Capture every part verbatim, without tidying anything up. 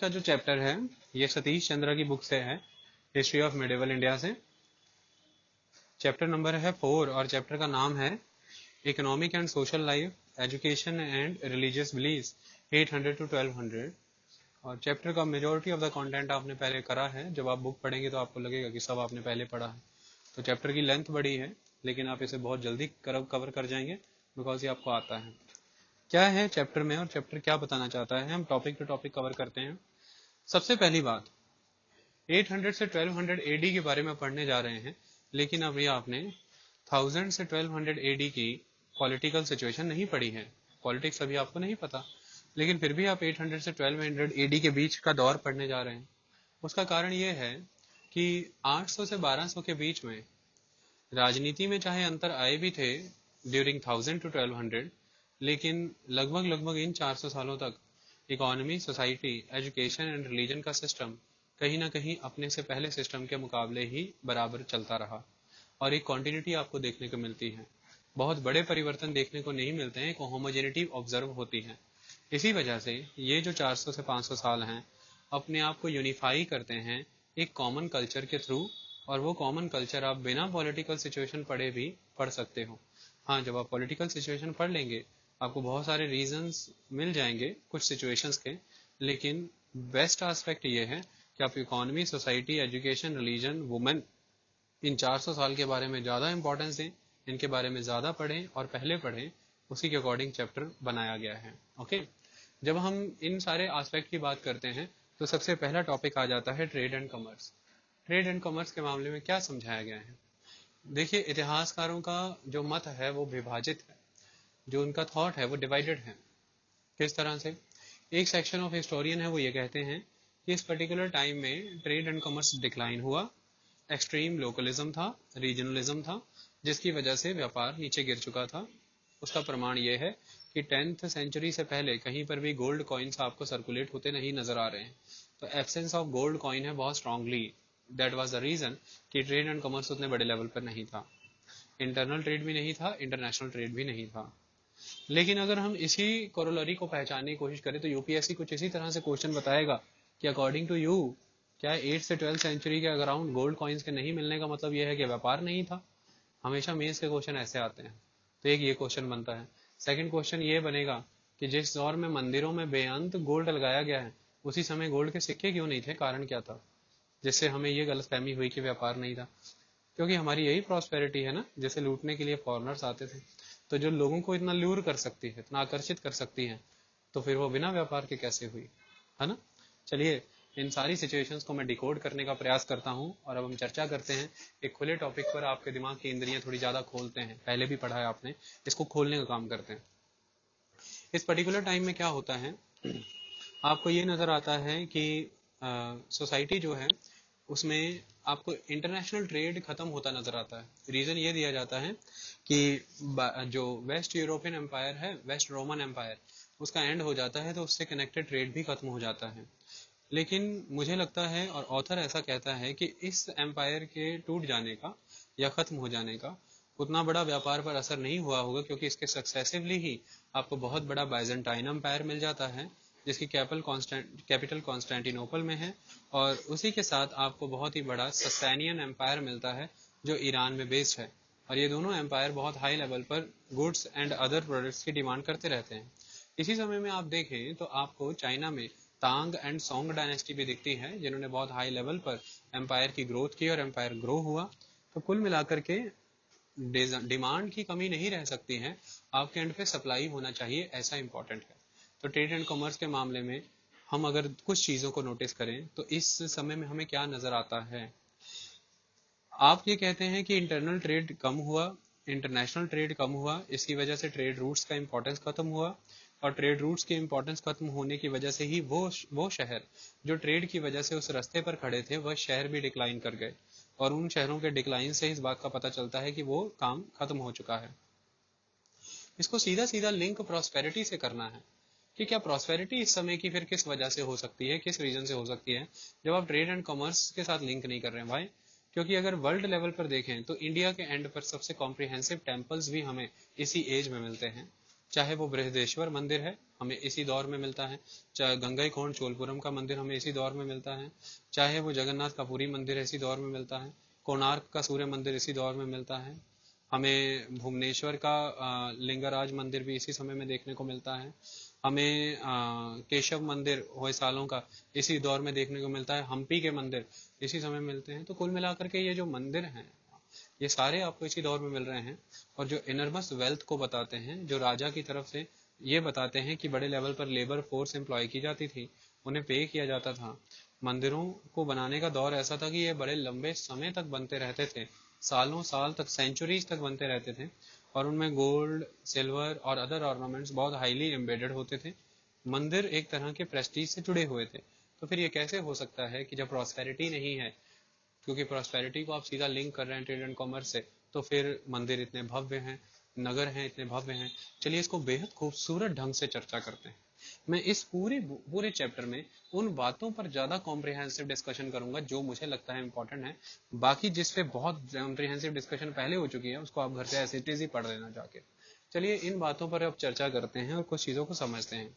का जो चैप्टर है ये सतीश चंद्र की बुक से है, हिस्ट्री ऑफ मिडिवल इंडिया से। चैप्टर नंबर है फोर और चैप्टर का नाम है economic and social life, education and religious beliefs eight hundred to twelve hundred. और चैप्टर का मेजोरिटी ऑफ द कंटेंट आपने पहले करा है। जब आप बुक पढ़ेंगे तो आपको लगेगा कि सब आपने पहले पढ़ा है। तो चैप्टर की लेंथ बड़ी है, लेकिन आप इसे बहुत जल्दी कवर कर जाएंगे बिकॉज ये आपको आता है। क्या है चैप्टर में और चैप्टर क्या बताना चाहता है, हम टॉपिक टू टॉपिक कवर करते हैं। सबसे पहली बात, आठ सौ से बारह सौ एडी के बारे में पढ़ने जा रहे हैं, लेकिन अभी आपने थाउजेंड से बारह सौ एडी की पॉलिटिकल सिचुएशन नहीं पढ़ी है। पॉलिटिक्स अभी आपको नहीं पता, लेकिन फिर भी आप आठ सौ से बारह सौ एडी के बीच का दौर पढ़ने जा रहे हैं। उसका कारण ये है कि आठ सौ से बारह सौ के बीच में राजनीति में चाहे अंतर आए भी थे during thousand to twelve hundred, लेकिन लगभग लगभग इन चार सौ सालों तक economy, society, education and religion का सिस्टम कहीं ना कहीं अपने से पहले सिस्टम के मुकाबले ही बराबर चलता रहा और एक कॉन्टिन्यूटी आपको देखने को मिलती है। बहुत बड़े परिवर्तन देखने को नहीं मिलते हैं, एक होमोजेनिटी ऑब्जर्व होती है। इसी वजह से ये जो चार सौ से पाँच सौ साल हैं अपने आप को यूनिफाई करते हैं एक कॉमन कल्चर के थ्रू, और वो कॉमन कल्चर आप बिना पॉलिटिकल सिचुएशन पढ़े भी पढ़ सकते हो। हाँ, जब आप पॉलिटिकल सिचुएशन पढ़ लेंगे आपको बहुत सारे रीजंस मिल जाएंगे कुछ सिचुएशंस के, लेकिन बेस्ट एस्पेक्ट ये है कि आप economy, society, education, religion, women, इन चार सौ साल के बारे में ज़्यादा इंपॉर्टेंस दें, इनके बारे में ज़्यादा पढ़ें और पहले पढ़ें। उसी के अकॉर्डिंग चैप्टर बनाया गया है। ओके, जब हम इन सारे एस्पेक्ट की बात करते हैं तो सबसे पहला टॉपिक आ जाता है trade and commerce. Trade and commerce के मामले में क्या समझाया गया है? देखिए, इतिहासकारों का जो मत है वो विभाजित है, जो उनका थॉट है वो डिवाइडेड है। किस तरह से? एक सेक्शन ऑफ हिस्टोरियन है वो ये कहते हैं कि इस पर्टिकुलर टाइम में ट्रेड एंड कॉमर्स डिक्लाइन हुआ, एक्सट्रीम लोकलिज्म था, रीजनलिज्म था, जिसकी वजह से व्यापार नीचे गिर चुका था। उसका प्रमाण ये है कि टेंथ सेंचुरी से पहले कहीं पर भी गोल्ड कॉइन्स आपको सर्कुलेट होते नहीं नजर आ रहे हैं। तो एब्सेंस ऑफ गोल्ड कॉइन है बहुत strongly, that was the reason कि ट्रेड एंड कॉमर्स उतने बड़े लेवल पर नहीं था। इंटरनल ट्रेड भी नहीं था, इंटरनेशनल ट्रेड भी नहीं था। लेकिन अगर हम इसी कोरोलरी को पहचानने की कोशिश करें तो यूपीएससी कुछ इसी तरह से क्वेश्चन बताएगा कि अकॉर्डिंग टू यू क्या एट से ट्वेल्थ सेंचुरी के अराउंड गोल्ड कॉइन्स के नहीं मिलने का मतलब यह है कि व्यापार नहीं था? हमेशा मेंस के क्वेश्चन ऐसे आते हैं। तो एक ये क्वेश्चन बनता है। सेकंड क्वेश्चन ये बनेगा कि जिस दौर में मंदिरों में बेअंत गोल्ड लगाया गया है उसी समय गोल्ड के सिक्के क्यों नहीं थे? कारण क्या था जिससे हमें ये गलतफहमी हुई कि व्यापार नहीं था? क्योंकि हमारी यही प्रॉस्पेरिटी है ना, जैसे लूटने के लिए फॉरेनर्स आते थे। तो जो लोगों को इतना ल्यूर कर सकती है, इतना आकर्षित कर सकती है, तो फिर वो बिना व्यापार के कैसे हुई, है ना? चलिए, इन सारी सिचुएशंस को मैं डिकोड करने का प्रयास करता हूं और अब हम चर्चा करते हैं एक खुले टॉपिक पर। आपके दिमाग की इंद्रियां थोड़ी ज्यादा खोलते हैं, पहले भी पढ़ा है आपने, इसको खोलने का काम करते हैं। इस पर्टिकुलर टाइम में क्या होता है, आपको ये नजर आता है कि सोसाइटी जो है उसमें आपको इंटरनेशनल ट्रेड खत्म होता नजर आता है। रीजन ये दिया जाता है कि जो वेस्ट यूरोपियन एम्पायर है, वेस्ट रोमन एम्पायर, उसका एंड हो जाता है तो उससे कनेक्टेड ट्रेड भी खत्म हो जाता है। लेकिन मुझे लगता है और ऑथर ऐसा कहता है कि इस एम्पायर के टूट जाने का या खत्म हो जाने का उतना बड़ा व्यापार पर असर नहीं हुआ होगा, क्योंकि इसके सक्सेसिवली ही आपको बहुत बड़ा बाइजेंटाइन एम्पायर मिल जाता है जिसकी कैपिटल कॉन्स्टेंट कैपिटल कॉन्स्टेंटिनोपल में है, और उसी के साथ आपको बहुत ही बड़ा सस्टेनियन एम्पायर मिलता है जो ईरान में बेस्ड है। और ये दोनों एम्पायर बहुत हाई लेवल पर गुड्स एंड अदर प्रोडक्ट्स की डिमांड करते रहते हैं। इसी समय में आप देखें तो आपको चाइना में तांग एंड सोंग डायनेस्टी भी दिखती है, जिन्होंने बहुत हाई लेवल पर एम्पायर की ग्रोथ की और एम्पायर ग्रो हुआ। तो कुल मिलाकर के डिमांड की कमी नहीं रह सकती है, आपके एंड पे सप्लाई होना चाहिए, ऐसा इंपॉर्टेंट है। तो ट्रेड एंड कॉमर्स के मामले में हम अगर कुछ चीजों को नोटिस करें तो इस समय में हमें क्या नजर आता है? आप ये कहते हैं कि इंटरनल ट्रेड कम हुआ, इंटरनेशनल ट्रेड कम हुआ, इसकी वजह से ट्रेड रूट्स का इंपॉर्टेंस खत्म हुआ, और ट्रेड रूट्स की इंपॉर्टेंस खत्म होने की वजह से ही वो वो शहर जो ट्रेड की वजह से उस रास्ते पर खड़े थे वह शहर भी डिक्लाइन कर गए, और उन शहरों के डिक्लाइन से इस बात का पता चलता है कि वो काम खत्म हो चुका है। इसको सीधा सीधा लिंक प्रॉस्पेरिटी से करना है कि क्या प्रॉस्पेरिटी इस समय की फिर किस वजह से हो सकती है, किस रीजन से हो सकती है, जब आप ट्रेड एंड कॉमर्स के साथ लिंक नहीं कर रहे हैं भाई। क्योंकि अगर वर्ल्ड लेवल पर देखें तो इंडिया के एंड पर सबसे कॉम्प्रिहेंसिव टेम्पल्स भी हमें इसी एज में मिलते हैं। चाहे वो बृहदेश्वर मंदिर है, हमें इसी दौर में मिलता है, चाहे गंगईकोंड चोलपुरम का मंदिर हमें इसी दौर में मिलता है, चाहे वो जगन्नाथ का पुरी मंदिर इसी दौर में मिलता है, कोणार्क का सूर्य मंदिर इसी दौर में मिलता है, हमें भुवनेश्वर का लिंगराज मंदिर भी इसी समय में देखने को मिलता है, हमें केशव मंदिर होयसालों का इसी दौर में देखने को मिलता है, हम्पी के मंदिर इसी समय मिलते हैं। तो कुल मिलाकर के ये जो मंदिर हैं ये सारे आपको इसी दौर में मिल रहे हैं, और जो इनरमस वेल्थ को बताते हैं, जो राजा की तरफ से ये बताते हैं कि बड़े लेवल पर लेबर फोर्स एम्प्लॉय की जाती थी, उन्हें पे किया जाता था। मंदिरों को बनाने का दौर ऐसा था कि ये बड़े लंबे समय तक बनते रहते थे, सालों साल तक, सेंचुरीज तक बनते रहते थे, और उनमें गोल्ड, सिल्वर और अदर ऑर्नामेंट्स बहुत हाईली एम्बेडेड होते थे। मंदिर एक तरह के प्रेस्टीज से जुड़े हुए थे। तो फिर ये कैसे हो सकता है कि जब प्रॉस्पेरिटी नहीं है, क्योंकि प्रॉस्पेरिटी को आप सीधा लिंक कर रहे हैं ट्रेड एंड कॉमर्स से, तो फिर मंदिर इतने भव्य हैं, नगर हैं इतने भव्य हैं। चलिए इसको बेहद खूबसूरत ढंग से चर्चा करते हैं। मैं इस पूरे पूरे चैप्टर में उन बातों पर ज्यादा कॉम्प्रिहेंसिव डिस्कशन करूंगा जो मुझे लगता है इंपॉर्टेंट है। बाकी जिस पे बहुत कॉम्प्रिहेंसिव डिस्कशन पहले हो चुकी है उसको आप घर से एज इट इज ही पढ़ लेना जाके। चलिए इन बातों पर अब चर्चा करते हैं और कुछ चीजों को समझते हैं।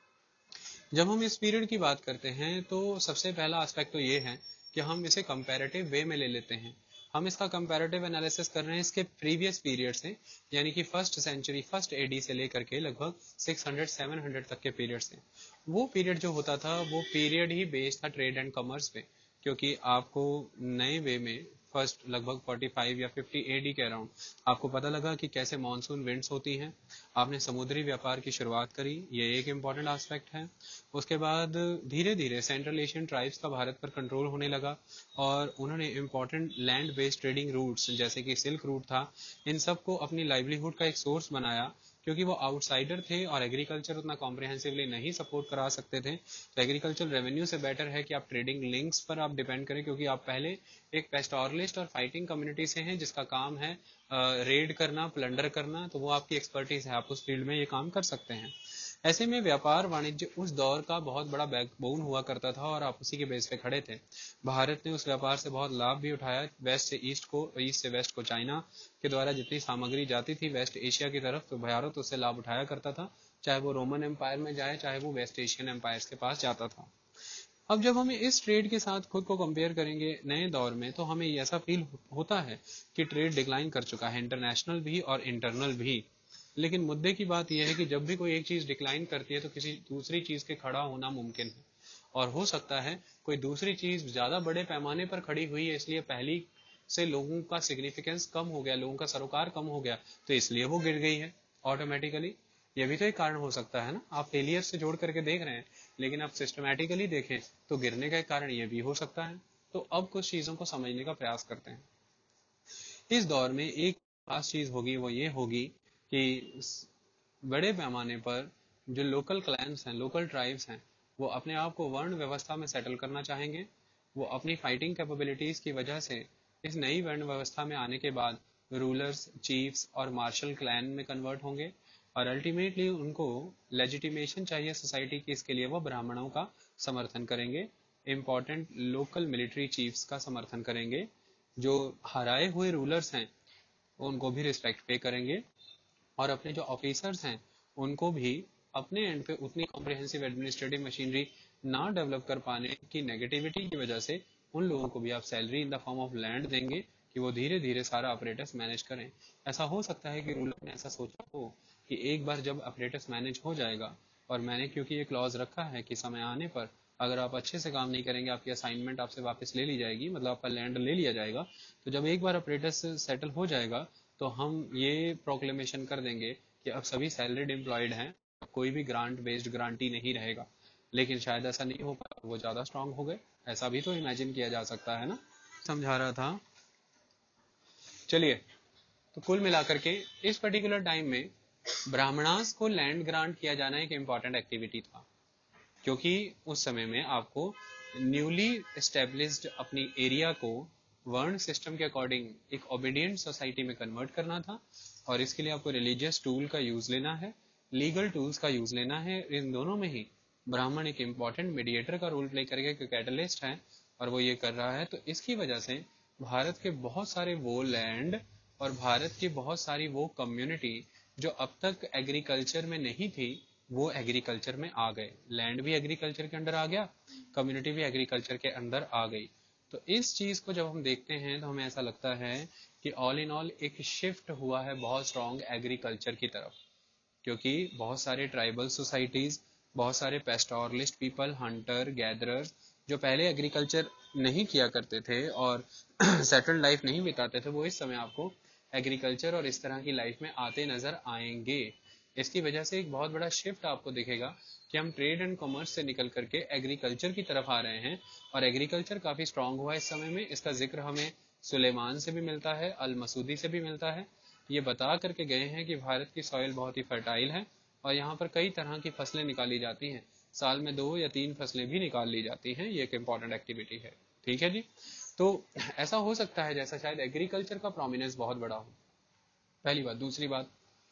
जब हम इस पीरियड की बात करते हैं तो सबसे पहला एस्पेक्ट तो ये है कि हम इसे कंपैरेटिव वे में ले लेते हैं। हम इसका कंपैरेटिव एनालिसिस कर रहे हैं इसके प्रीवियस पीरियड से, यानी कि फर्स्ट सेंचुरी, फर्स्ट एडी से लेकर के लगभग छह सौ सात सौ तक के पीरियड से। वो पीरियड जो होता था वो पीरियड ही बेस्ड था ट्रेड एंड कॉमर्स पे, क्योंकि आपको नए वे में फर्स्ट लगभग पैंतालीस या पचास एडी के अराउंड आपको पता लगा कि कैसे मानसून विंड्स होती हैं। आपने समुद्री व्यापार की शुरुआत करी, ये एक इम्पॉर्टेंट एस्पेक्ट है। उसके बाद धीरे धीरे सेंट्रल एशियन ट्राइब्स का भारत पर कंट्रोल होने लगा और उन्होंने important land based trading routes जैसे कि सिल्क रूट था, इन सब को अपनी लाइवलीहुड का एक सोर्स बनाया, क्योंकि वो आउटसाइडर थे और एग्रीकल्चर उतना कॉम्प्रिहेंसिवली नहीं सपोर्ट करा सकते थे। तो एग्रीकल्चर रेवेन्यू से बेटर है कि आप ट्रेडिंग लिंक्स पर आप डिपेंड करें, क्योंकि आप पहले एक पेस्टोरलिस्ट और फाइटिंग कम्युनिटी से हैं जिसका काम है रेड करना, प्लंडर करना, तो वो आपकी एक्सपर्टीज है, आप उस फील्ड में ये काम कर सकते हैं। ऐसे में व्यापार वाणिज्य उस दौर का बहुत बड़ा बैकबोन हुआ करता था और आप उसी के बेस पे खड़े थे। भारत ने उस व्यापार से बहुत लाभ भी उठाया, वेस्ट से ईस्ट को, ईस्ट से वेस्ट को चाइना के द्वारा जितनी सामग्री जाती थी वेस्ट एशिया की तरफ, तो भारत उससे लाभ उठाया करता था, चाहे वो रोमन एम्पायर में जाए चाहे वो वेस्ट एशियन एम्पायर्स के पास जाता था। अब जब हम इस ट्रेड के साथ खुद को कंपेयर करेंगे नए दौर में, तो हमें ऐसा फील होता है कि ट्रेड डिक्लाइन कर चुका है, इंटरनेशनल भी और इंटरनल भी। लेकिन मुद्दे की बात यह है कि जब भी कोई एक चीज डिक्लाइन करती है तो किसी दूसरी चीज के खड़ा होना मुमकिन है, और हो सकता है कोई दूसरी चीज ज्यादा बड़े पैमाने पर खड़ी हुई है, इसलिए पहली से लोगों का सिग्निफिकेंस कम हो गया, लोगों का सरोकार कम हो गया, तो इसलिए वो गिर गई है ऑटोमेटिकली। ये भी तो एक कारण हो सकता है ना। आप फेलियर से जोड़ करके देख रहे हैं, लेकिन आप सिस्टमैटिकली देखें तो गिरने का एक कारण ये भी हो सकता है। तो अब कुछ चीजों को समझने का प्रयास करते हैं। इस दौर में एक खास चीज होगी, वो ये होगी कि बड़े पैमाने पर जो लोकल क्लैंस हैं, लोकल ट्राइब्स हैं, वो अपने आप को वर्ण व्यवस्था में सेटल करना चाहेंगे। वो अपनी फाइटिंग कैपेबिलिटीज की वजह से इस नई वर्ण व्यवस्था में आने के बाद रूलर्स, चीफ्स और मार्शल क्लैन में कन्वर्ट होंगे, और अल्टीमेटली उनको लेजिटिमेशन चाहिए सोसाइटी की, इसके लिए वो ब्राह्मणों का समर्थन करेंगे, इंपॉर्टेंट लोकल मिलिट्री चीफ्स का समर्थन करेंगे, जो हराए हुए रूलर्स हैं उनको भी रिस्पेक्ट पे करेंगे, और अपने जो ऑफिसर्स हैं उनको भी अपने एंड पे उतनी कॉम्प्रिहेंसिव एडमिनिस्ट्रेटिव मशीनरी ना डेवलप कर पाने की नेगेटिविटी की वजह से उन लोगों को भी आप salary in the form of land देंगे कि वो धीरे धीरे सारा अपरेटस मैनेज करें। ऐसा हो सकता है कि रूलर ने ऐसा सोचा हो कि एक बार जब अपरेटस मैनेज हो जाएगा, और मैंने क्योंकि ये क्लॉज रखा है कि समय आने पर अगर आप अच्छे से काम नहीं करेंगे आपकी असाइनमेंट आपसे वापस ले ली जाएगी, मतलब आपका लैंड ले लिया जाएगा, तो जब एक बार अपरेटस सेटल हो जाएगा तो हम ये प्रोक्लेमेशन कर देंगे कि अब सभी सैलरीड एम्प्लॉयड हैं, कोई भी ग्रांट बेस्ड ग्रांटी नहीं रहेगा। लेकिन शायद ऐसा नहीं हो पाया, वो ज्यादा स्ट्रांग हो गए, ऐसा भी तो इमेजिन किया जा सकता है ना। समझा रहा था। चलिए, तो कुल मिलाकर के इस पर्टिकुलर टाइम में ब्राह्मणास को लैंड ग्रांट किया जाना एक इम्पॉर्टेंट एक्टिविटी था, क्योंकि उस समय में आपको न्यूली एस्टेब्लिश्ड अपनी एरिया को वर्ण सिस्टम के अकॉर्डिंग एक ओबीडियंट सोसाइटी में कन्वर्ट करना था, और इसके लिए आपको रिलीजियस टूल का यूज लेना है, लीगल टूल्स का यूज लेना है। इन दोनों में ही ब्राह्मण एक इम्पॉर्टेंट मीडिएटर का रोल प्ले करके एक कैटलिस्ट है, और वो ये कर रहा है। तो इसकी वजह से भारत के बहुत सारे वो लैंड और भारत की बहुत सारी वो कम्युनिटी जो अब तक एग्रीकल्चर में नहीं थी वो एग्रीकल्चर में आ गए, लैंड भी एग्रीकल्चर के अंडर आ गया, कम्युनिटी भी एग्रीकल्चर के अंदर आ गई। तो इस चीज को जब हम देखते हैं तो हमें ऐसा लगता है कि ऑल इन ऑल एक शिफ्ट हुआ है बहुत स्ट्रॉन्ग एग्रीकल्चर की तरफ, क्योंकि बहुत सारे ट्राइबल सोसाइटीज, बहुत सारे पेस्टोरलिस्ट पीपल, हंटर गैदरर्स जो पहले एग्रीकल्चर नहीं किया करते थे और सेटल्ड लाइफ नहीं बिताते थे, वो इस समय आपको एग्रीकल्चर और इस तरह की लाइफ में आते नजर आएंगे। इसकी वजह से एक बहुत बड़ा शिफ्ट आपको दिखेगा कि हम ट्रेड एंड कॉमर्स से निकल करके एग्रीकल्चर की तरफ आ रहे हैं, और एग्रीकल्चर काफी स्ट्रांग हुआ इस समय में। इसका जिक्र हमें सुलेमान से भी मिलता है, अल मसूदी से भी मिलता है। ये बता करके गए हैं कि भारत की सॉइल बहुत ही फर्टाइल है और यहाँ पर कई तरह की फसलें निकाली जाती हैं, साल में दो या तीन फसलें भी निकाल ली जाती हैं, ये एक इम्पॉर्टेंट एक्टिविटी है। ठीक है जी, तो ऐसा हो सकता है जैसा शायद एग्रीकल्चर का प्रोमिनेंस बहुत बड़ा हो, पहली बात। दूसरी बात,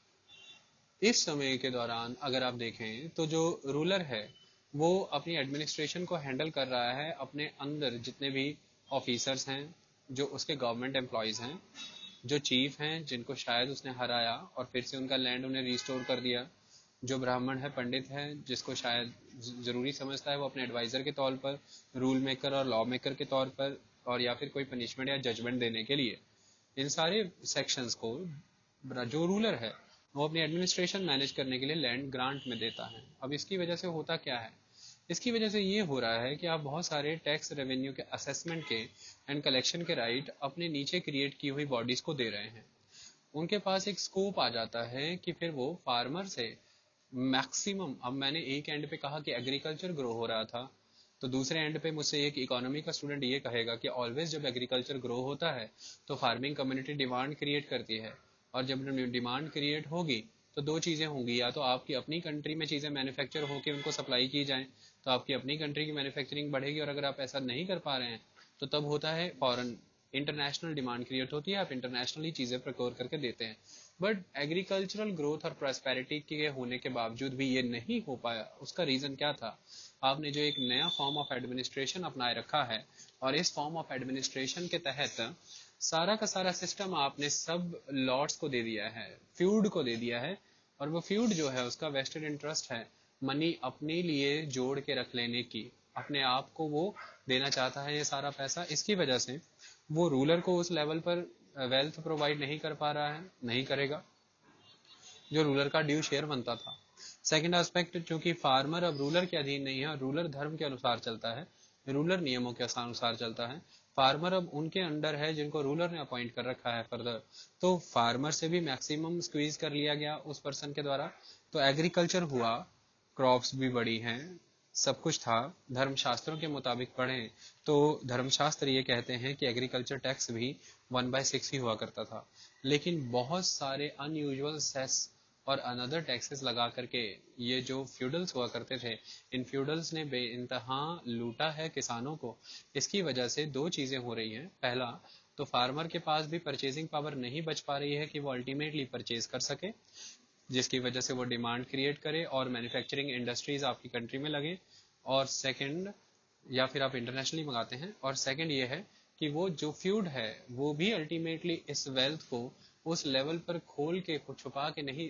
इस समय के दौरान अगर आप देखें तो जो रूलर है वो अपनी एडमिनिस्ट्रेशन को हैंडल कर रहा है, अपने अंदर जितने भी ऑफिसर्स हैं, जो उसके गवर्नमेंट एम्प्लॉयज हैं, जो चीफ हैं जिनको शायद उसने हराया और फिर से उनका लैंड उन्हें रिस्टोर कर दिया, जो ब्राह्मण है, पंडित है, जिसको शायद जरूरी समझता है वो अपने एडवाइजर के तौर पर, रूल मेकर और लॉ मेकर के तौर पर, और या फिर कोई पनिशमेंट या जजमेंट देने के लिए, इन सारे सेक्शंस को जो रूलर है वो अपनी एडमिनिस्ट्रेशन मैनेज करने के लिए लैंड ग्रांट में देता है। अब इसकी वजह से होता क्या है, इसकी वजह से ये हो रहा है कि आप बहुत सारे टैक्स रेवेन्यू के असेसमेंट के एंड कलेक्शन के राइट अपने नीचे क्रिएट की हुई बॉडीज को दे रहे हैं। उनके पास एक स्कोप आ जाता है कि फिर वो फार्मर से मैक्सिमम, अब मैंने एक एंड पे कहा कि एग्रीकल्चर ग्रो हो रहा था, तो दूसरे एंड पे मुझसे एक इकोनॉमी का स्टूडेंट ये कहेगा कि ऑलवेज जब एग्रीकल्चर ग्रो होता है तो फार्मिंग कम्युनिटी डिमांड क्रिएट करती है, और जब डिमांड क्रिएट होगी तो दो चीजें होंगी, या तो आपकी अपनी कंट्री में चीजें मैन्युफैक्चर होकर उनको सप्लाई की जाए तो आपकी अपनी कंट्री की मैन्युफैक्चरिंग बढ़ेगी, और अगर आप ऐसा नहीं कर पा रहे हैं तो तब होता है फॉरेन इंटरनेशनल डिमांड क्रिएट होती है, आप इंटरनेशनली चीजें प्रोक्योर करके देते हैं। बट एग्रीकल्चरल ग्रोथ और प्रॉस्पेरिटी के होने के बावजूद भी ये नहीं हो पाया। उसका रीजन क्या था, आपने जो एक नया फॉर्म ऑफ एडमिनिस्ट्रेशन अपनाए रखा है, और इस फॉर्म ऑफ एडमिनिस्ट्रेशन के तहत सारा का सारा सिस्टम आपने सब लॉर्ड्स को दे दिया है, फ्यूड को दे दिया है, और वो फ्यूड जो है उसका वेस्टेड इंटरेस्ट है मनी अपने लिए जोड़ के रख लेने की, अपने आप को वो देना चाहता है ये सारा पैसा। इसकी वजह से वो रूलर को उस लेवल पर वेल्थ प्रोवाइड नहीं कर पा रहा है, नहीं करेगा जो रूलर का ड्यू शेयर बनता था। सेकंड एस्पेक्ट, चूंकि फार्मर अब रूलर के अधीन नहीं है, रूलर धर्म के अनुसार चलता है, रूलर नियमों के अनुसार चलता है, फार्मर अब उनके अंडर है जिनको रूलर ने अपॉइंट कर रखा है फर्दर, तो फार्मर से भी मैक्सिमम स्क्वीज कर लिया गया उस पर्सन के द्वारा। तो एग्रीकल्चर हुआ, क्रॉप्स भी बढ़ी हैं, सब कुछ था। धर्मशास्त्रों के मुताबिक पढ़ें तो धर्मशास्त्र ये कहते हैं कि एग्रीकल्चर टैक्स भी वन बाय सिक्स ही हुआ करता था, लेकिन बहुत सारे अनयूजुअल सेस और अनदर टैक्सेस लगा करके ये जो फ्यूडल्स हुआ करते थे, इन फ्यूडल्स ने बेइंतहा लूटा है किसानों को। इसकी वजह से दो चीजें हो रही हैं, पहला तो फार्मर के पास भी परचेजिंग पावर नहीं बच पा रही है कि वो अल्टीमेटली परचेज कर सके, जिसकी वजह से वो डिमांड क्रिएट करे और मैन्युफैक्चरिंग इंडस्ट्रीज आपकी कंट्री में लगे, और सेकंड, या फिर आप इंटरनेशनली मंगाते हैं, और सेकंड ये है कि वो जो फ्यूड है वो भी अल्टीमेटली इस वेल्थ को उस लेवल पर खोल के छुपा के नहीं,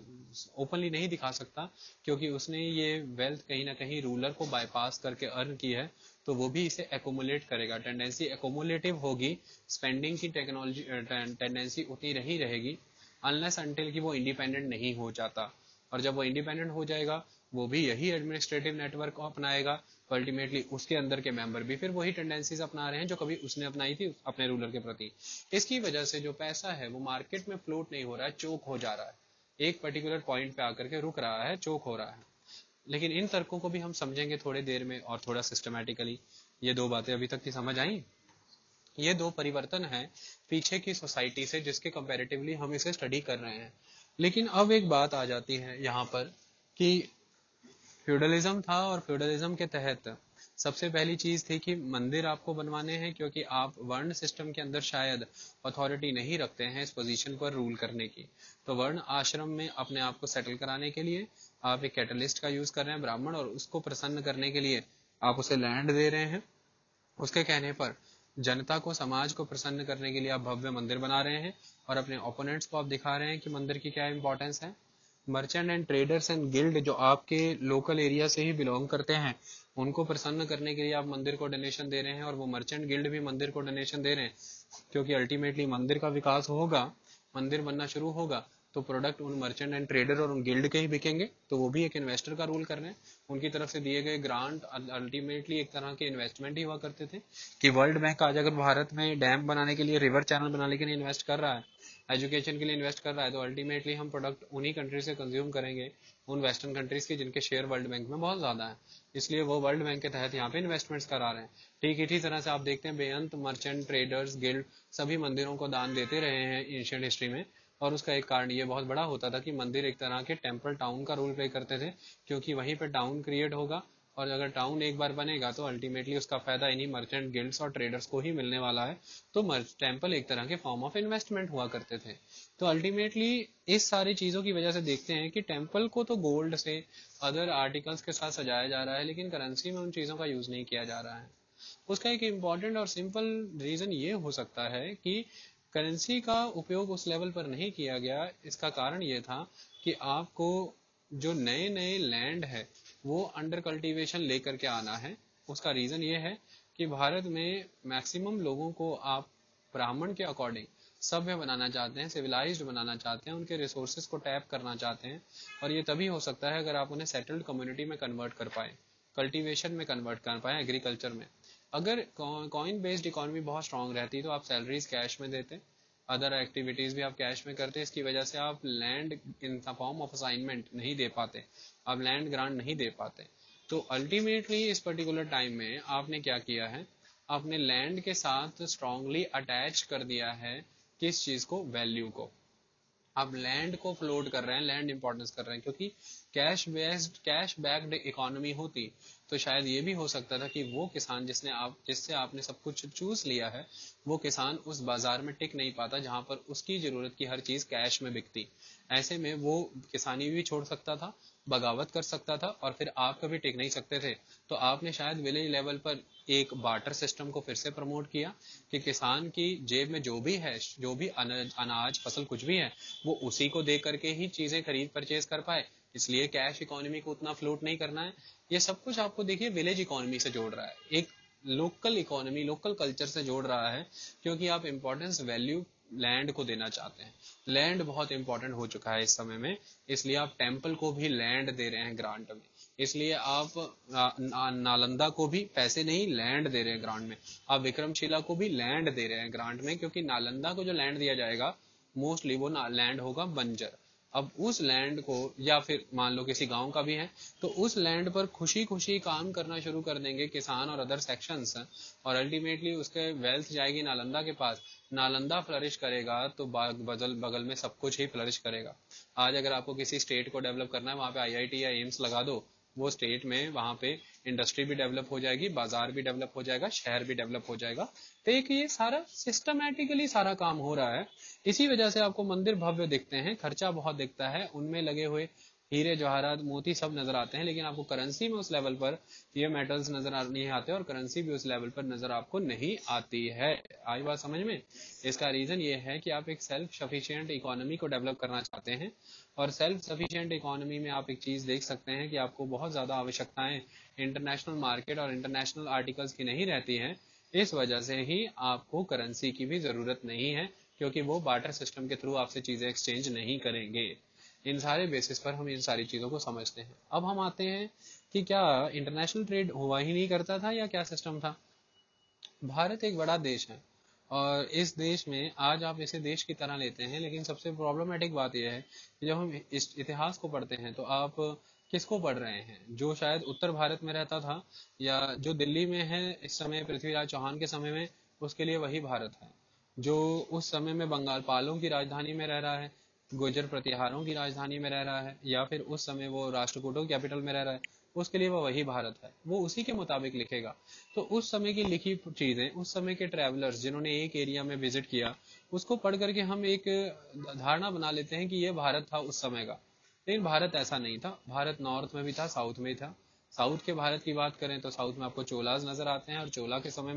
ओपनली नहीं दिखा सकता, क्योंकि उसने ये वेल्थ कहीं ना कहीं रूलर को बाईपास करके अर्न की है, तो वो भी इसे एकोमुलेट करेगा, टेंडेंसी एकोमुलेटिव होगी, स्पेंडिंग की टेक्नोलॉजी टेंडेंसी उतनी रही रहेगी अनलेस अनटिल कि वो इंडिपेंडेंट नहीं हो जाता। और जब वो इंडिपेंडेंट हो जाएगा वो भी यही एडमिनिस्ट्रेटिव नेटवर्क को अपनाएगा, तो अल्टीमेटली उसके अंदर के मेंबर भी फिर वही टेंडेंसीज अपना रहे हैं जो कभी उसने अपनाई थी अपने रूलर के प्रति। इसकी वजह से जो पैसा है वो मार्केट में फ्लोट नहीं हो रहा है, चोक हो जा रहा है, एक पर्टिकुलर पॉइंट पे आकर के रुक रहा है, चोक हो रहा है। लेकिन इन तर्कों को भी हम समझेंगे थोड़ी देर में और थोड़ा सिस्टमैटिकली। ये दो बातें अभी तक की समझ आई? ये दो परिवर्तन है पीछे की सोसाइटी से जिसके कंपैरेटिवली हम इसे स्टडी कर रहे हैं। लेकिन अब एक बात आ जाती है यहाँ पर कि फ्यूडलिज्म था, और फ्यूडलिज्म के तहत सबसे पहली चीज थी कि मंदिर आपको बनवाने हैं, क्योंकि आप वर्ण सिस्टम के अंदर शायद अथॉरिटी नहीं रखते हैं इस पोजीशन पर रूल करने की। तो वर्ण आश्रम में अपने आप को सेटल कराने के लिए आप एक कैटलिस्ट का यूज कर रहे हैं ब्राह्मण, और उसको प्रसन्न करने के लिए आप उसे लैंड दे रहे हैं। उसके कहने पर जनता को, समाज को प्रसन्न करने के लिए आप भव्य मंदिर बना रहे हैं और अपने ओपोनेंट्स को आप दिखा रहे हैं कि मंदिर की क्या इंपॉर्टेंस है। Merchant and traders and guild जो आपके लोकल एरिया से ही बिलोंग करते हैं, उनको प्रसन्न करने के लिए आप मंदिर को डोनेशन दे रहे हैं, और वो मर्चेंट गिल्ड भी मंदिर को डोनेशन दे रहे हैं, क्योंकि अल्टीमेटली मंदिर का विकास होगा, मंदिर बनना शुरू होगा तो प्रोडक्ट उन मर्चेंट एंड ट्रेडर और उन गिल्ड के ही बिकेंगे, तो वो भी एक इन्वेस्टर का रोल कर रहे हैं। उनकी तरफ से दिए गए ग्रांट अल्टीमेटली एक तरह के इन्वेस्टमेंट ही हुआ करते थे, कि वर्ल्ड बैंक आज अगर भारत में डैम बनाने के लिए, रिवर चैनल बनाने के लिए इन्वेस्ट कर रहा है, एजुकेशन के लिए इन्वेस्ट कर रहा है, तो अल्टीमेटली हम प्रोडक्ट उन्हीं कंट्री से कंज्यूम करेंगे, उन वेस्टर्न कंट्रीज के जिनके शेयर वर्ल्ड बैंक में बहुत ज्यादा है, इसलिए वो वर्ल्ड बैंक के तहत यहाँ पे इन्वेस्टमेंट्स करा रहे हैं। ठीक इसी तरह से आप देखते हैं बेअंत मर्चेंट ट्रेडर्स गिल्ड सभी मंदिरों को दान देते रहे हैं एशियन हिस्ट्री में, और उसका एक कारण ये बहुत बड़ा होता था कि मंदिर एक तरह के टेम्पल टाउन का रोल प्ले करते थे, क्योंकि वहीं पे टाउन क्रिएट होगा, और अगर टाउन एक बार बनेगा तो अल्टीमेटली उसका फायदा इन्हीं मर्चेंट गिल्ड्स और ट्रेडर्स को ही मिलने वाला है। तो टेम्पल एक तरह के फॉर्म ऑफ इन्वेस्टमेंट हुआ करते थे। तो अल्टीमेटली इस सारी चीजों की वजह से देखते हैं कि टेम्पल को तो गोल्ड से, अदर आर्टिकल्स के साथ सजाया जा रहा है, लेकिन करेंसी में उन चीजों का यूज नहीं किया जा रहा है। उसका एक इम्पॉर्टेंट और सिंपल रीजन ये हो सकता है कि करेंसी का उपयोग उस लेवल पर नहीं किया गया। इसका कारण ये था कि आपको जो नए नए लैंड है वो अंडर कल्टीवेशन लेकर के आना है। उसका रीजन ये है कि भारत में मैक्सिमम लोगों को आप ब्राह्मण के अकॉर्डिंग सभ्य बनाना चाहते हैं, सिविलाइज्ड बनाना चाहते हैं, उनके रिसोर्सेज को टैप करना चाहते हैं, और ये तभी हो सकता है अगर आप उन्हें सेटल्ड कम्युनिटी में कन्वर्ट कर पाए, कल्टीवेशन में कन्वर्ट कर पाए, एग्रीकल्चर में। अगर कॉइन बेस्ड इकोनॉमी बहुत स्ट्रांग रहती तो आप सैलरीज कैश में देते, अदर एक्टिविटीज भी आप कैश में करते, इसकी वजह से आप land in form of assignment नहीं दे पाते, आप लैंड ग्रांट नहीं दे पाते। तो अल्टीमेटली इस पर्टिकुलर टाइम में आपने क्या किया है, आपने लैंड के साथ स्ट्रांगली अटैच कर दिया है किस चीज को, वैल्यू को। आप लैंड को फ्लोट कर रहे हैं, लैंड इंपॉर्टेंस कर रहे हैं, क्योंकि cash based, cash backed economy होती तो शायद ये भी हो सकता था कि वो किसान जिसने आप जिससे आपने सब कुछ चूज लिया है, वो किसान उस बाजार में टिक नहीं पाता जहां पर उसकी जरूरत की हर चीज कैश में बिकती। ऐसे में वो किसानी भी छोड़ सकता था, बगावत कर सकता था, और फिर आप कभी टिक नहीं सकते थे। तो आपने शायद विलेज लेवल पर एक बार्टर सिस्टम को फिर से प्रमोट किया कि किसान की जेब में जो भी है, जो भी अनाज, अनाज फसल कुछ भी है, वो उसी को दे करके ही चीजें खरीद परचेज कर पाए, इसलिए कैश इकोनॉमी को उतना फ्लोट नहीं करना है। ये सब कुछ आपको देखिए विलेज इकोनॉमी से जोड़ रहा है, एक लोकल इकोनॉमी, लोकल कल्चर से जोड़ रहा है, क्योंकि आप इंपॉर्टेंस वैल्यू लैंड को देना चाहते हैं। लैंड बहुत इंपॉर्टेंट हो चुका है इस समय में, इसलिए आप टेम्पल को भी लैंड दे रहे हैं ग्रांट में, इसलिए आप ना, नालंदा को भी पैसे नहीं लैंड दे रहे हैं ग्रांट में, आप विक्रमशिला को भी लैंड दे रहे हैं ग्रांट में, क्योंकि नालंदा को जो लैंड दिया जाएगा मोस्टली वो लैंड होगा बंजर। अब उस लैंड को, या फिर मान लो किसी गांव का भी है, तो उस लैंड पर खुशी खुशी काम करना शुरू कर देंगे किसान और अदर सेक्शंस, और अल्टीमेटली उसके वेल्थ जाएगी नालंदा के पास। नालंदा फ्लरिश करेगा तो बगल बगल में सब कुछ ही फ्लरिश करेगा। आज अगर आपको किसी स्टेट को डेवलप करना है, वहां पे आईआईटी या एम्स लगा दो, वो स्टेट में वहां पे इंडस्ट्री भी डेवलप हो जाएगी, बाजार भी डेवलप हो जाएगा, शहर भी डेवलप हो जाएगा। तो एक ये सारा सिस्टमैटिकली सारा काम हो रहा है। इसी वजह से आपको मंदिर भव्य दिखते हैं, खर्चा बहुत दिखता है, उनमें लगे हुए हीरे जवाहरात मोती सब नजर आते हैं, लेकिन आपको करेंसी में उस लेवल पर ये मेटल्स नजर नहीं आते, और करेंसी भी उस लेवल पर नजर आपको नहीं आती है। आई बात समझ में? इसका रीजन ये है कि आप एक सेल्फ सफिशिएंट इकोनॉमी को डेवलप करना चाहते हैं, और सेल्फ सफिशिएंट इकोनॉमी में आप एक चीज देख सकते हैं कि आपको बहुत ज्यादा आवश्यकताएं इंटरनेशनल मार्केट और इंटरनेशनल आर्टिकल्स की नहीं रहती हैं। इस वजह से ही आपको करेंसी की भी जरूरत नहीं है, क्योंकि वो बार्टर सिस्टम के थ्रू आपसे चीजें एक्सचेंज नहीं करेंगे। इन सारे बेसिस पर हम इन सारी चीजों को समझते हैं। अब हम आते हैं कि क्या इंटरनेशनल ट्रेड हुआ ही नहीं करता था, या क्या सिस्टम था। भारत एक बड़ा देश है, और इस देश में आज आप इसे देश की तरह लेते हैं, लेकिन सबसे प्रॉब्लमेटिक बात यह है कि जब हम इस इतिहास को पढ़ते हैं तो आप किसको पढ़ रहे हैं, जो शायद उत्तर भारत में रहता था, या जो दिल्ली में है इस समय पृथ्वीराज चौहान के समय में, उसके लिए वही भारत है। जो उस समय में बंगाल पालों की राजधानी में रह रहा है, गुर्जर प्रतिहारों की राजधानी में रह रहा है, या फिर उस समय वो राष्ट्रकूटों कैपिटल में रह रहा है, उसके लिए वो वही भारत है, वो उसी के मुताबिक लिखेगा। तो उस समय की लिखी चीजें, उस समय के ट्रैवलर्स जिन्होंने एक एरिया में विजिट किया, उसको पढ़ करके हम एक धारणा बना लेते हैं कि ये भारत था उस समय का। लेकिन भारत ऐसा नहीं था। भारत नॉर्थ में भी था, साउथ में भी था। साउथ के भारत की बात करें तो साउथ में आपको चोलाज नजर आते हैं, और चोला के समय में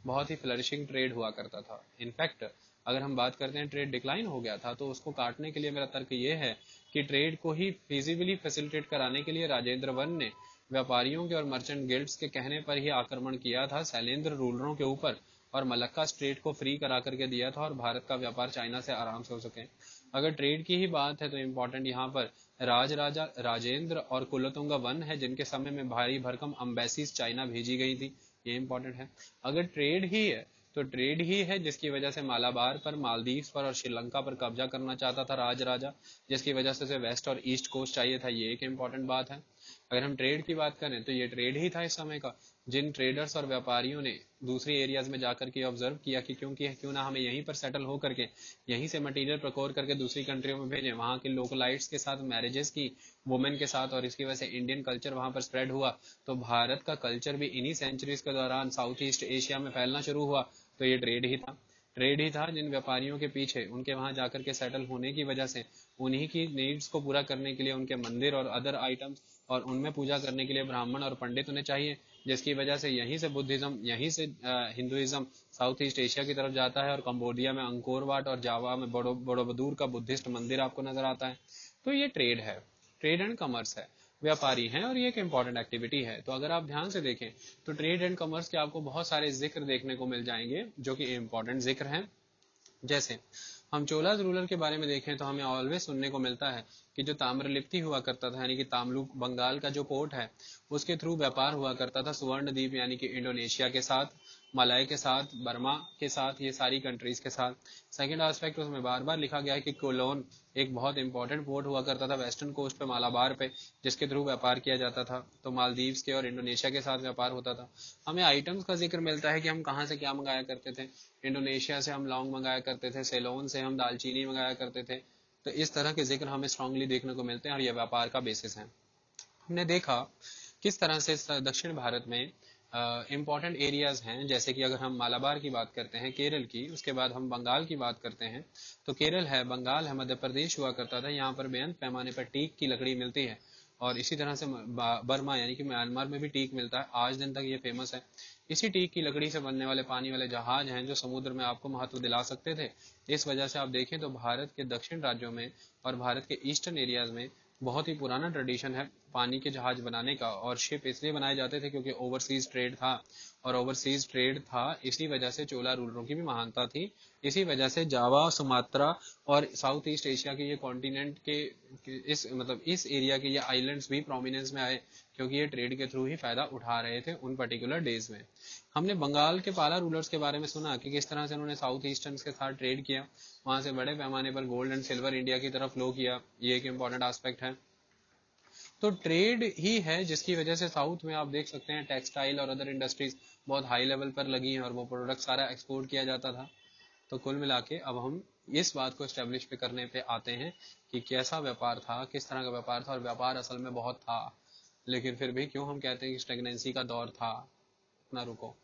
बहुत ही फ्लरिशिंग ट्रेड हुआ करता था। इनफैक्ट अगर हम बात करते हैं ट्रेड डिक्लाइन हो गया था, तो उसको काटने के लिए मेरा तर्क ये है कि ट्रेड को ही फिजिबली फैसिलिटेट कराने के लिए राजेंद्र वन ने व्यापारियों के और मर्चेंट गिल्ड्स के कहने पर ही आक्रमण किया था शैलेंद्र रूलरों के ऊपर और मलक्का स्ट्रेट को फ्री करा करके दिया था और भारत का व्यापार चाइना से आराम से हो सके। अगर ट्रेड की ही बात है तो इम्पोर्टेंट यहाँ पर राज राजा राजेंद्र और कुलोतुंगा वन है, जिनके समय में भारी भरकम अम्बेसीज चाइना भेजी गई थी, ये इम्पोर्टेंट है। अगर ट्रेड ही है तो ट्रेड ही है जिसकी वजह से मालाबार पर, मालदीव्स पर और श्रीलंका पर कब्जा करना चाहता था राज राजा, जिसकी वजह से उसे वेस्ट और ईस्ट कोस्ट चाहिए था, ये एक इम्पोर्टेंट बात है। अगर हम ट्रेड की बात करें तो ये ट्रेड ही था इस समय का, जिन ट्रेडर्स और व्यापारियों ने दूसरी एरियाज में जाकर के ऑब्जर्व किया कि क्योंकि क्यों ना हमें यहीं पर सेटल हो करके यहीं से मटेरियल प्रोक्योर करके दूसरी कंट्रियों में भेजें, वहाँ के लोकलाइट्स के साथ मैरिजेस की वुमेन के साथ, और इसकी वजह से इंडियन कल्चर वहाँ पर स्प्रेड हुआ। तो भारत का कल्चर भी इन्हीं सेंचुरीज के दौरान साउथ ईस्ट एशिया में फैलना शुरू हुआ। तो ये ट्रेड ही था ट्रेड ही था जिन व्यापारियों के पीछे उनके वहां जाकर के सेटल होने की वजह से उन्हीं की नीड्स को पूरा करने के लिए उनके मंदिर और अदर आइटम्स और उनमें पूजा करने के लिए ब्राह्मण और पंडित उन्हें चाहिए, जिसकी वजह से यहीं से बुद्धिज्म, यहीं से हिंदुइज्म साउथ ईस्ट एशिया की तरफ जाता है और कंबोडिया में अंकोर वाट और जावा में बड़ो बड़ोबदूर का बुद्धिस्ट मंदिर आपको नजर आता है। तो ये ट्रेड है, ट्रेड एंड कॉमर्स है, व्यापारी हैं और ये एक इंपॉर्टेंट एक्टिविटी है। तो अगर आप ध्यान से देखें तो ट्रेड एंड कॉमर्स के आपको बहुत सारे जिक्र देखने को मिल जाएंगे जो कि इंपॉर्टेंट जिक्र हैं। जैसे हम चोलाज रूलर के बारे में देखें तो हमें ऑलवेज सुनने को मिलता है कि जो ताम्रलिप्ति हुआ करता था, यानी कि तामलुक बंगाल का जो पोर्ट है, उसके थ्रू व्यापार हुआ करता था सुवर्ण द्वीप यानी कि इंडोनेशिया के साथ, मलाय के साथ, बर्मा के साथ, ये सारी कंट्रीज के साथ। सेकेंड एस्पेक्ट उसमें बार बार लिखा गया है कि कोलोन एक बहुत इंपॉर्टेंट पोर्ट हुआ करता था वेस्टर्न कोस्ट पे, मालाबार पे, जिसके थ्रू व्यापार किया जाता था। तो मालदीव्स के और इंडोनेशिया के साथ व्यापार होता था। हमें आइटम्स का जिक्र मिलता है कि हम कहाँ से क्या मंगाया करते थे। इंडोनेशिया से हम लौंग मंगाया करते थे, सेलोन से हम दालचीनी मंगाया करते थे। तो इस तरह के जिक्र हमें स्ट्रांगली देखने को मिलते हैं और यह व्यापार का बेसिस है। हमने देखा किस तरह से दक्षिण भारत में इम्पॉर्टेंट एरियाज हैं, जैसे कि अगर हम मालाबार की बात करते हैं, केरल की, उसके बाद हम बंगाल की बात करते हैं, तो केरल है, बंगाल है, मध्य प्रदेश हुआ करता था। यहाँ पर बेअंत पैमाने पर टीक की लकड़ी मिलती है और इसी तरह से बर्मा यानी कि म्यांमार में भी टीक मिलता है, आज दिन तक ये फेमस है। इसी टीक की लकड़ी से बनने वाले पानी वाले जहाज हैं जो समुद्र में आपको महत्व दिला सकते थे। इस वजह से आप देखें तो भारत के दक्षिण राज्यों में और भारत के ईस्टर्न एरियाज में बहुत ही पुराना ट्रेडिशन है पानी के जहाज बनाने का, और शिप इसलिए बनाए जाते थे क्योंकि ओवरसीज ट्रेड था, और ओवरसीज ट्रेड था इसी वजह से चोला रूलरों की भी महानता थी। इसी वजह से जावा, सुमात्रा और साउथ ईस्ट एशिया के ये कॉन्टिनेंट के इस मतलब इस एरिया के ये आइलैंड्स भी प्रोमिनेंस में आए, क्योंकि ये ट्रेड के थ्रू ही फायदा उठा रहे थे उन पर्टिकुलर डेज में। हमने बंगाल के पाला रूलर्स के बारे में सुना कि किस तरह से उन्होंने साउथ ईस्टर्न के साथ ट्रेड किया, वहां से बड़े पैमाने पर गोल्ड एंड सिल्वर इंडिया की तरफ फ्लो किया, ये एक इंपॉर्टेंट एस्पेक्ट है। तो ट्रेड ही है जिसकी वजह से साउथ में आप देख सकते हैं टेक्सटाइल और अदर इंडस्ट्रीज बहुत हाई लेवल पर लगी हैं और वो प्रोडक्ट सारा एक्सपोर्ट किया जाता था। तो कुल मिला के अब हम इस बात को एस्टेब्लिश पे करने पे आते हैं कि कैसा व्यापार था, किस तरह का व्यापार था, और व्यापार असल में बहुत था, लेकिन फिर भी क्यों हम कहते हैं कि स्टेगनेंसी का दौर था। इतना रुको,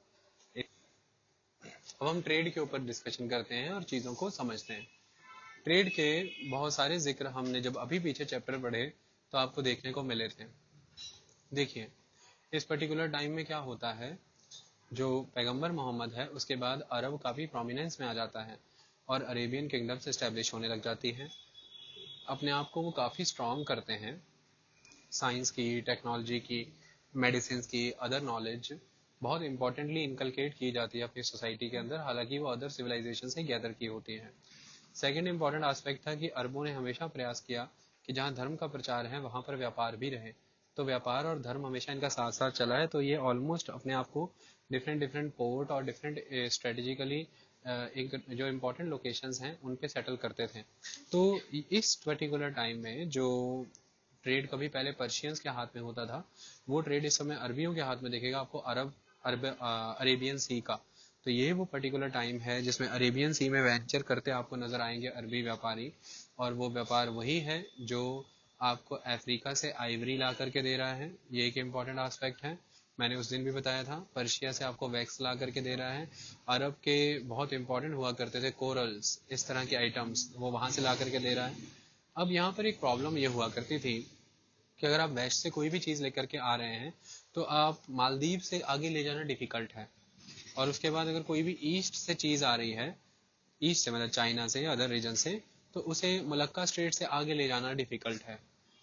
अब हम ट्रेड के ऊपर डिस्कशन करते हैं और चीज़ों को समझते हैं। ट्रेड के बहुत सारे जिक्र हमने जब अभी पीछे चैप्टर पढ़े तो आपको देखने को मिले थे। देखिए इस पर्टिकुलर टाइम में क्या होता है, जो पैगंबर मोहम्मद है उसके बाद अरब काफ़ी प्रोमिनेंस में आ जाता है और अरेबियन किंगडम्स एस्टेब्लिश होने लग जाती हैं। अपने आप को वो काफ़ी स्ट्रॉन्ग करते हैं, साइंस की, टेक्नोलॉजी की, मेडिसिन की, अदर नॉलेज बहुत इंपॉर्टेंटली इनकलकेट की जाती है अपनी सोसाइटी के अंदर, हालांकि वो अदर सिविलाइजेशन से गैदर की होती हैं। सेकेंड इंपॉर्टेंट एस्पेक्ट था कि अरबों ने हमेशा प्रयास किया कि जहाँ धर्म का प्रचार है वहाँ पर व्यापार भी रहे, तो व्यापार और धर्म हमेशा इनका साथ साथ चला है। तो ये ऑलमोस्ट अपने आप को डिफरेंट डिफरेंट पोर्ट और डिफरेंट स्ट्रेटेजिकली एक जो इम्पोर्टेंट लोकेशंस हैं उन पे सेटल करते थे। तो इस पर्टिकुलर टाइम में जो ट्रेड कभी पहले पर्शियंस के हाथ में होता था, वो ट्रेड इस समय अरबियों के हाथ में दिखेगा आपको, अरब अरब अरेबियन सी का। तो ये वो पर्टिकुलर टाइम है जिसमें अरेबियन सी में वेंचर करते आपको नजर आएंगे अरबी व्यापारी, और वो व्यापार वही है जो आपको अफ्रीका से आइवरी ला करके दे रहा है, ये एक इम्पॉर्टेंट एस्पेक्ट है। मैंने उस दिन भी बताया था, पर्शिया से आपको वैक्स ला करके दे रहा है। अरब के बहुत इंपॉर्टेंट हुआ करते थे कोरल्स, इस तरह के आइटम्स, वो वहां से ला करके दे रहा है। अब यहाँ पर एक प्रॉब्लम ये हुआ करती थी कि अगर आप वेस्ट से कोई भी चीज़ लेकर के आ रहे हैं तो आप मालदीव से आगे ले जाना डिफिकल्ट है, और उसके बाद अगर कोई भी ईस्ट से चीज आ रही है, ईस्ट से मतलब चाइना से या अदर रीजन से, तो उसे मलक्का स्ट्रेट से आगे ले जाना डिफिकल्ट है।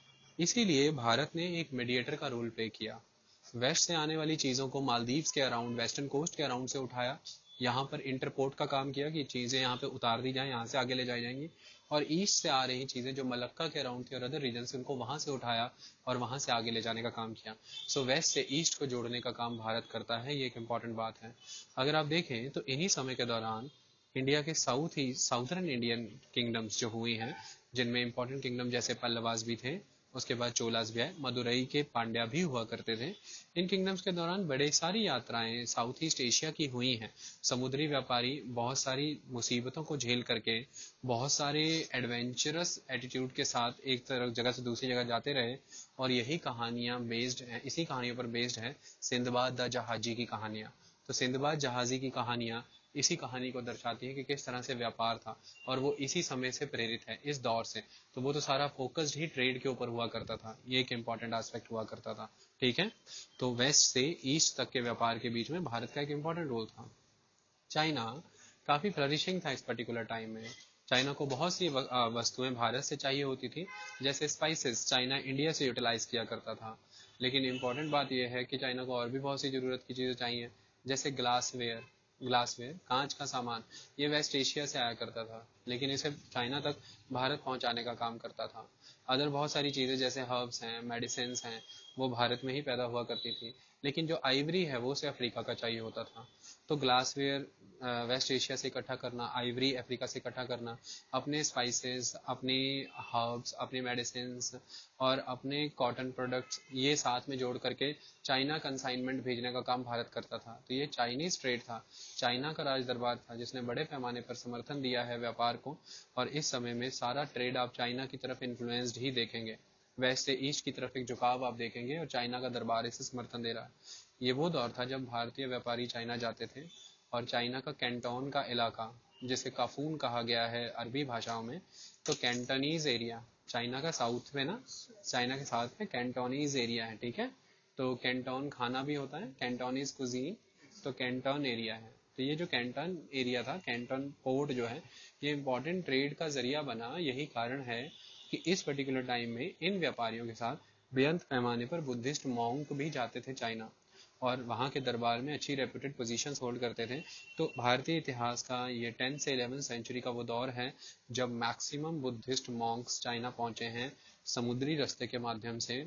इसीलिए भारत ने एक मीडिएटर का रोल प्ले किया। वेस्ट से आने वाली चीज़ों को मालदीव्स के अराउंड, वेस्टर्न कोस्ट के अराउंड से उठाया, यहाँ पर इंटरपोर्ट का काम किया कि चीज़ें यहाँ पे उतार दी जाएं, यहाँ से आगे ले जाई जाएंगी, और ईस्ट से आ रही चीज़ें जो मलक्का के अराउंड थी और अदर रीजन से, उनको वहाँ से उठाया और वहाँ से आगे ले जाने का काम किया। सो so, वेस्ट से ईस्ट को जोड़ने का काम भारत करता है, ये एक इम्पॉर्टेंट बात है। अगर आप देखें तो इन्हीं समय के दौरान इंडिया के साउथ ही साउथर्न इंडियन किंगडम्स जो हुई हैं, जिनमें इंपॉर्टेंट किंगडम जैसे पल्लवास भी थे, उसके बाद चोलास भी आए, मदुरई के पांड्या भी हुआ करते थे। इन किंगडम्स के दौरान बड़े सारी यात्राएं साउथ ईस्ट एशिया की हुई हैं। समुद्री व्यापारी बहुत सारी मुसीबतों को झेल करके, बहुत सारे एडवेंचरस एटीट्यूड के साथ एक तरफ जगह से दूसरी जगह जाते रहे, और यही कहानियां बेस्ड हैं, इसी कहानियों पर बेस्ड है सिंदबाद द जहाजी की कहानियां। तो सिंदबाद जहाजी की कहानियां इसी कहानी को दर्शाती है कि किस तरह से व्यापार था, और वो इसी समय से प्रेरित है, इस दौर से। तो वो तो सारा फोकस्ड ही ट्रेड के ऊपर हुआ करता था, ये एक इंपॉर्टेंट एस्पेक्ट हुआ करता था। ठीक है, तो वेस्ट से ईस्ट तक के व्यापार के बीच में भारत का एक इंपॉर्टेंट रोल था। चाइना काफी फ्लरिशिंग था इस पर्टिकुलर टाइम में। चाइना को बहुत सी वस्तुएं भारत से चाहिए होती थी, जैसे स्पाइसेस चाइना इंडिया से यूटिलाइज किया करता था। लेकिन इंपॉर्टेंट बात यह है कि चाइना को और भी बहुत सी जरूरत की चीजें चाहिए, जैसे ग्लासवेयर ग्लासवेयर कांच का सामान, ये वेस्ट एशिया से आया करता था, लेकिन इसे चाइना तक भारत पहुंचाने का काम करता था। अदर बहुत सारी चीज़ें जैसे हर्ब्स हैं, मेडिसिन हैं, वो भारत में ही पैदा हुआ करती थी, लेकिन जो आइवरी है वो उसे अफ्रीका का चाहिए होता था। तो ग्लासवेयर वेस्ट एशिया से इकट्ठा करना, आइवरी अफ्रीका से इकट्ठा करना, अपने स्पाइसेस, अपने हर्ब्स, अपने मेडिसिन और अपने कॉटन प्रोडक्ट्स, ये साथ में जोड़ करके चाइना कंसाइनमेंट भेजने का काम भारत करता था। तो ये चाइनीज ट्रेड था, चाइना का राज दरबार था, जिसने बड़े पैमाने पर समर्थन दिया है व्यापार को। और इस समय में सारा ट्रेड आप चाइना की तरफ इन्फ्लुएंस्ड ही देखेंगे, वेस्ट से ईस्ट की तरफ एक झुकाव आप देखेंगे, और चाइना का दरबार इसे समर्थन दे रहा है। ये वो दौर था जब भारतीय व्यापारी चाइना जाते थे, और चाइना का कैंटोन का इलाका, जिसे काफून कहा गया है अरबी भाषाओं में, तो कैंटोनीज एरिया, चाइना का साउथ में ना, चाइना के साउथ में कैंटोनीज एरिया है। ठीक है, तो कैंटोन खाना भी होता है, कैंटोनीज कुजीन, तो कैंटोन एरिया है। तो ये जो कैंटोन एरिया था, कैंटोन पोर्ट जो है, ये इंपॉर्टेंट ट्रेड का जरिया बना। यही कारण है कि इस पर्टिकुलर टाइम में इन व्यापारियों के साथ बेअंत पैमाने पर बुद्धिस्ट मॉन्क भी जाते थे चाइना, और वहाँ के दरबार में अच्छी रेप्यूटेड पोजीशंस होल्ड करते थे। तो भारतीय इतिहास का ये टेंथ से इलेवेंथ सेंचुरी का वो दौर है जब मैक्सिमम बुद्धिस्ट मॉन्क्स चाइना पहुंचे हैं समुद्री रास्ते के माध्यम से,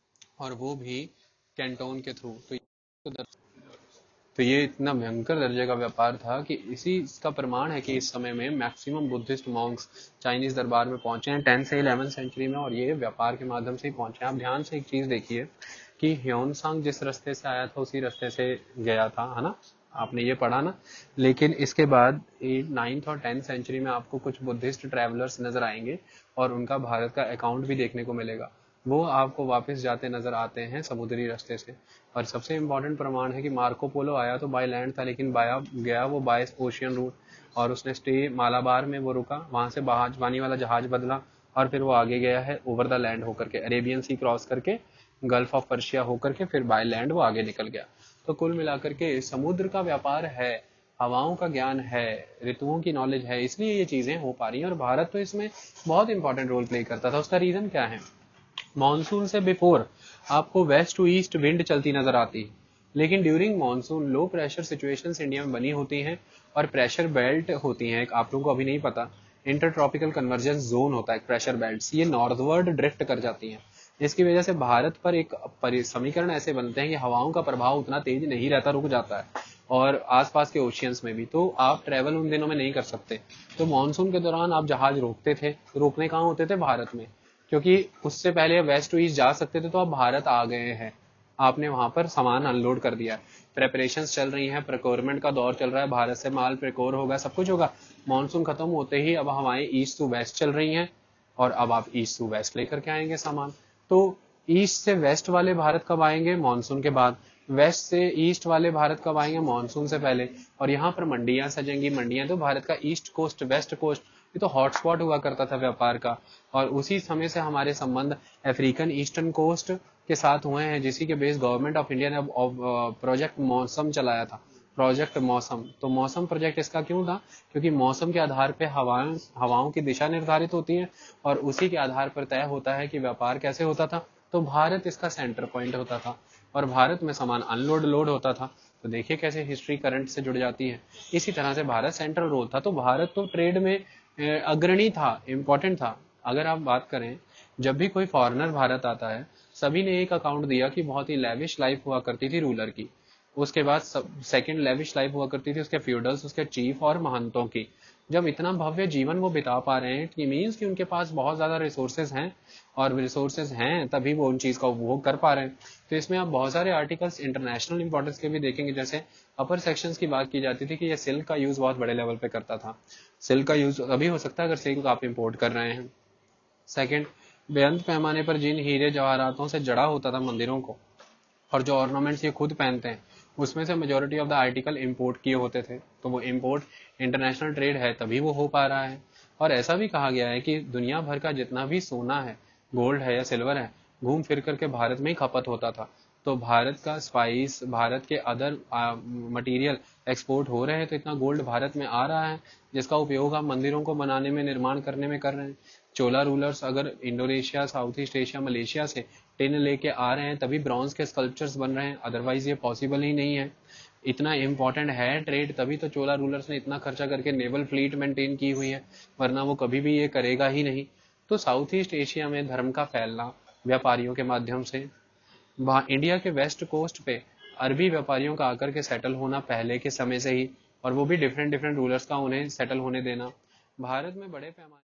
और वो भी कैंटोन के थ्रू। तो तो ये इतना भयंकर दर्जे का व्यापार था कि इसी इसका प्रमाण है कि इस समय में मैक्सिमम बुद्धिस्ट मॉन्क्स चाइनीज दरबार में पहुंचे हैं टेंथ से इलेवेंथ सेंचुरी में, और ये व्यापार के माध्यम से ही पहुंचे हैं। आप ध्यान से एक चीज देखिए कि ह्योनसांग जिस रास्ते से आया था उसी रास्ते से गया था, है ना, आपने ये पढ़ा ना। लेकिन इसके बाद नाइन्थ और टेंथ सेंचुरी में आपको कुछ बुद्धिस्ट ट्रैवलर्स नजर आएंगे, और उनका भारत का अकाउंट भी देखने को मिलेगा। वो आपको वापस जाते नजर आते हैं समुद्री रास्ते से। और सबसे इम्पोर्टेंट प्रमाण है कि मार्को पोलो आया तो बाय लैंड था, लेकिन बाया गया वो बाय ओशियन रूट, और उसने स्टे मालाबार में वो रुका, वहां से बहाजवानी वाला जहाज बदला, और फिर वो आगे गया है ओवर द लैंड होकर के, अरेबियन सी क्रॉस करके, गल्फ ऑफ पर्शिया होकर के, फिर बाय लैंड वो आगे निकल गया। तो कुल मिलाकर के समुद्र का व्यापार है, हवाओं का ज्ञान है, ऋतुओं की नॉलेज है, इसलिए ये चीजें हो पा रही हैं। और भारत तो इसमें बहुत इंपॉर्टेंट रोल प्ले करता था। उसका रीजन क्या है? मॉनसून से बिफोर आपको वेस्ट टू ईस्ट विंड चलती नजर आती है, लेकिन during monsoon low pressure situations India में बनी होती हैं, और प्रेशर बेल्ट होती हैं, आप लोगों को अभी नहीं पता, इंटर ट्रॉपिकल कन्वर्जेंस जोन होता है प्रेशर बेल्ट, ये नॉर्थवर्ड ड्रिफ्ट कर जाती हैं। इसकी वजह से भारत पर एक समीकरण ऐसे बनते हैं कि हवाओं का प्रभाव उतना तेज नहीं रहता, रुक जाता है, और आसपास के ओशियंस में भी, तो आप ट्रेवल उन दिनों में नहीं कर सकते। तो मानसून के दौरान आप जहाज रोकते थे, रोकने कहाँ होते थे? भारत में, क्योंकि उससे पहले वेस्ट टू ईस्ट जा सकते थे, तो आप भारत आ गए हैं, आपने वहां पर सामान अनलोड कर दिया है, प्रेपरेशंस चल रही हैं, प्रोक्योरमेंट का दौर चल रहा है, भारत से माल प्रिकोर होगा, सब कुछ होगा। मानसून खत्म होते ही अब हमारे ईस्ट टू वेस्ट चल रही हैं, और अब आप ईस्ट टू वेस्ट लेकर के आएंगे सामान। तो ईस्ट से वेस्ट वाले भारत कब आएंगे? मानसून के बाद। वेस्ट से ईस्ट वाले भारत कब आएंगे? मानसून से पहले। और यहाँ पर मंडियां सजेंगी। मंडियां तो भारत का ईस्ट कोस्ट, वेस्ट कोस्ट, ये तो हॉटस्पॉट हुआ करता था व्यापार का, और उसी समय से हमारे संबंध अफ्रीकन ईस्टर्न कोस्ट के साथ हुए हैं, जिसी के बेस गवर्नमेंट ऑफ इंडिया ने प्रोजेक्ट मौसम चलाया था। प्रोजेक्ट मौसम। तो मौसम प्रोजेक्ट इसका क्यों था? क्योंकि मौसम के आधार पे हवाएं हवाओं की दिशा निर्धारित होती है और उसी के आधार पर तय होता है कि व्यापार कैसे होता था। तो भारत इसका सेंटर पॉइंट होता था और भारत में सामान अनलोड लोड होता था। तो देखिए कैसे हिस्ट्री करंट से जुड़ जाती है। इसी तरह से भारत सेंट्रल रोल था। तो भारत तो ट्रेड में अग्रणी था, इंपॉर्टेंट था। अगर आप बात करें, जब भी कोई फॉरेनर भारत आता है, सभी ने एक अकाउंट दिया कि बहुत ही लेविश लाइफ हुआ करती थी रूलर की। उसके बाद सेकंड लेविश लाइफ हुआ करती थी उसके फ्यूडल्स, उसके चीफ और महंतों की। जब इतना भव्य जीवन वो बिता पा रहे हैं, इट मीन्स कि उनके पास बहुत ज्यादा रिसोर्सेज हैं, और रिसोर्सेज हैं तभी वो उन चीज का उपभोग कर पा रहे हैं। तो इसमें आप बहुत सारे आर्टिकल्स इंटरनेशनल इंपॉर्टेंस के भी देखेंगे। जैसे अपर सेक्शंस की बात की जाती थी कि ये सिल्क का यूज बहुत बड़े लेवल पे करता था। सिल्क का यूज अभी हो सकता है अगर सिल्क आप इंपोर्ट कर रहे हैं। सेकंड, बेअंत पैमाने पर जिन हीरे जवाहरातों से जड़ा होता था मंदिरों को, और जो ऑर्नामेंट्स ये खुद पहनते हैं, उसमें से majority of the article import किए होते थे। तो वो इंपोर्ट इंटरनेशनल ट्रेड है तभी वो हो पा रहा है। और ऐसा भी कहा गया है कि दुनिया भर का जितना भी सोना है, गोल्ड है या सिल्वर है, घूम फिर करके भारत में ही खपत होता था। तो भारत का स्पाइस, भारत के अदर मटेरियल एक्सपोर्ट हो रहे हैं, तो इतना गोल्ड भारत में आ रहा है जिसका उपयोग हम मंदिरों को बनाने में, निर्माण करने में कर रहे हैं। चोला रूलर्स अगर Indonesia, south east Asia, Malaysia से टिन लेके आ रहे हैं तभी ब्रॉन्ज के स्कल्पचर्स बन रहे हैं, अदरवाइज ये पॉसिबल ही नहीं है। इतना इंपॉर्टेंट है ट्रेड, तभी तो चोला रूलर्स ने इतना खर्चा करके नेवल फ्लीट मेंटेन की हुई है, वरना वो कभी भी ये करेगा ही नहीं। तो साउथ ईस्ट एशिया में धर्म का फैलना व्यापारियों के माध्यम से, वहाँ इंडिया के वेस्ट कोस्ट पे अरबी व्यापारियों का आकर के सेटल होना पहले के समय से ही, और वो भी डिफरेंट डिफरेंट रूलर्स का उन्हें सेटल होने देना, भारत में बड़े पैमाने